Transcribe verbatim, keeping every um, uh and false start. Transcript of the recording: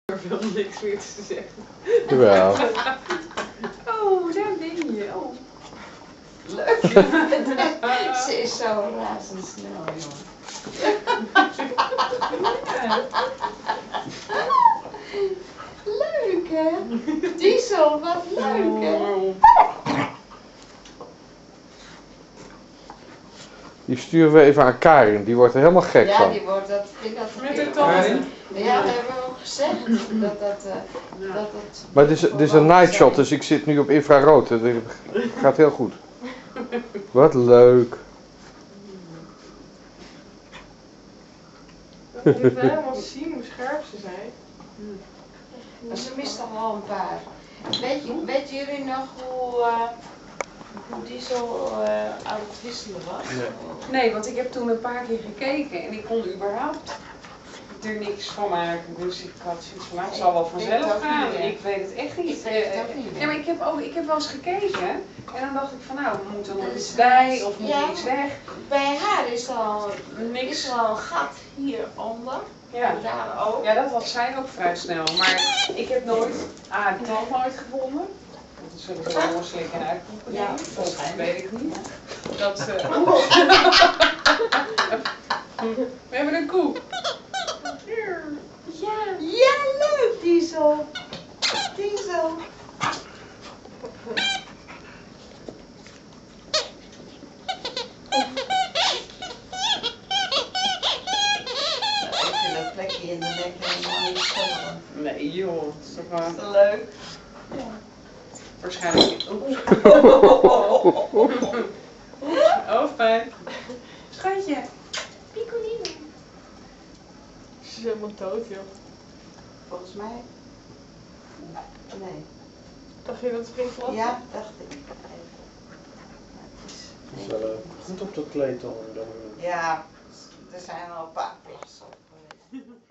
Er veel niks meer te zeggen. Jawel. Oh, daar ben je. Oh. Leuk. Ze is zo razendsnel, jongen. Leuk, hè? Diesel, wat leuk, hè? Die sturen we even aan Karin, die wordt er helemaal gek Ja, van. die wordt dat. Ik had Met het de tanden. Ja, dat hebben we ook gezegd. Dat dat. Uh, dat, dat Maar dit is, dit is een night shot, dus ik zit nu op infrarood. Het gaat heel goed. Wat leuk. Dat moet je helemaal zien hoe scherp ze zijn. Maar ze mist al wel een paar. Weet, je, weet jullie nog hoe, uh, hoe die zo uh, aan het wisselen was? Nee, want ik heb toen een paar keer gekeken en ik kon überhaupt er niks van maken. Dus ik had zoiets van, nou, het zal wel vanzelf gaan. Ik weet het echt niet. Ik weet het ook niet. Nee, maar ik heb, ook, ik heb wel eens gekeken en dan dacht ik van, nou, moet er nog iets bij of moet er Ja. iets weg? Bij haar is al, Niks. is al een gat hieronder. Ja. En daar ook. Ja, dat was zij ook vrij snel. Maar ik heb nooit, A, die tand nooit gevonden. Dat zullen ze wel slikken en uitproeven. Ja, Of waarschijnlijk. weet ik niet. Dat, uh... We hebben een koe. Ja. Ja, leuk, Diesel. Diesel. Ik vind dat plekje in de nek helemaal niet schoon. Nee joh, dat is toch Is wel... dat leuk? Ja. Waarschijnlijk niet. Oeps. Oh, fijn. Schatje. Piccolino. Ze is helemaal dood, joh. Volgens mij. Nee. Dacht je dat het ging klappen? Ja, dacht ik. Even. Maar het is- Het is wel uh, goed op dat kleed dan. dan Ja, er zijn al een paar plassen op geweest.